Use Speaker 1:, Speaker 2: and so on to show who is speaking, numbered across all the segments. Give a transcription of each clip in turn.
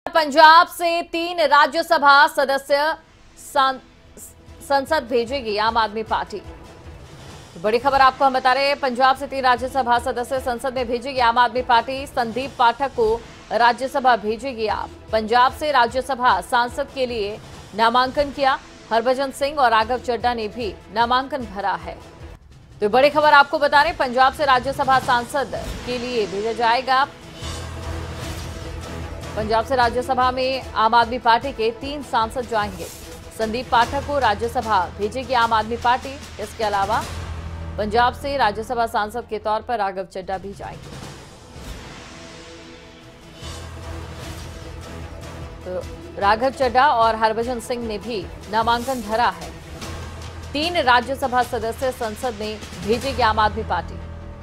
Speaker 1: पंजाब से 3 राज्यसभा सदस्य संसद भेजेगी आम आदमी पार्टी। तो बड़ी खबर आपको हम बता रहे हैं, पंजाब से 3 राज्यसभा सदस्य संसद में भेजेगी आम आदमी पार्टी। संदीप पाठक को राज्यसभा भेजेगी आप। पंजाब से राज्यसभा सांसद के लिए नामांकन किया। हरभजन सिंह और राघव चड्ढा ने भी नामांकन भरा है। तो बड़ी खबर आपको बता रहे हैं, पंजाब से राज्यसभा सांसद के लिए भेजा जाएगा। पंजाब से राज्यसभा में आम आदमी पार्टी के 3 सांसद जाएंगे। संदीप पाठक को राज्यसभा भेजेगी आम आदमी पार्टी। इसके अलावा पंजाब से राज्यसभा सांसद के तौर पर राघव चड्ढा भी जाएंगे। तो राघव चड्ढा और हरभजन सिंह ने भी नामांकन भरा है। 3 राज्यसभा सदस्य संसद में भेजेगी आम आदमी पार्टी।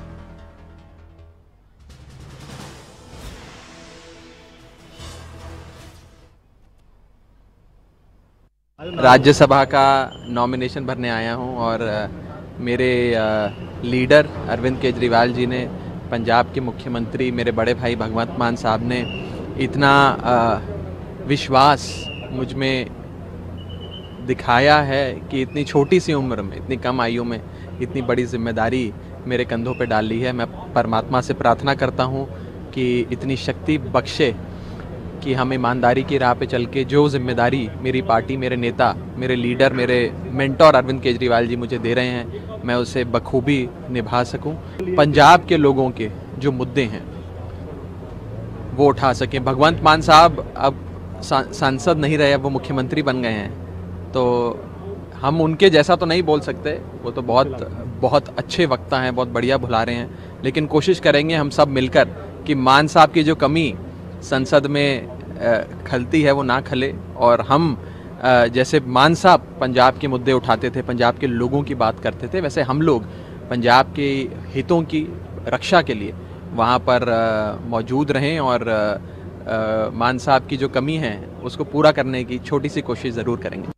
Speaker 2: राज्यसभा का नॉमिनेशन भरने आया हूं और मेरे लीडर अरविंद केजरीवाल जी ने, पंजाब के मुख्यमंत्री मेरे बड़े भाई भगवंत मान साहब ने इतना विश्वास मुझ में दिखाया है कि इतनी छोटी सी उम्र में, इतनी कम आयु में इतनी बड़ी जिम्मेदारी मेरे कंधों पे डाल ली है। मैं परमात्मा से प्रार्थना करता हूं कि इतनी शक्ति बख्शे कि हम ईमानदारी की राह पे चल के जो जिम्मेदारी मेरी पार्टी, मेरे नेता, मेरे लीडर, मेरे मेंटोर अरविंद केजरीवाल जी मुझे दे रहे हैं, मैं उसे बखूबी निभा सकूं। पंजाब के लोगों के जो मुद्दे हैं वो उठा सकें। भगवंत मान साहब अब सांसद नहीं रहे, वो मुख्यमंत्री बन गए हैं, तो हम उनके जैसा तो नहीं बोल सकते। वो तो बहुत अच्छे वक्ता हैं, बहुत बढ़िया बुला रहे हैं, लेकिन कोशिश करेंगे हम सब मिलकर कि मान साहब की जो कमी संसद में खलती है वो ना खले। और हम जैसे मान साहब पंजाब के मुद्दे उठाते थे, पंजाब के लोगों की बात करते थे, वैसे हम लोग पंजाब के हितों की रक्षा के लिए वहाँ पर मौजूद रहें और मान साहब की जो कमी है उसको पूरा करने की छोटी सी कोशिश ज़रूर करेंगे।